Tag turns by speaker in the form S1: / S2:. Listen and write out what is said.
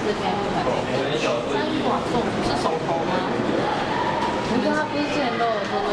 S1: 这边不可以，三寡粽。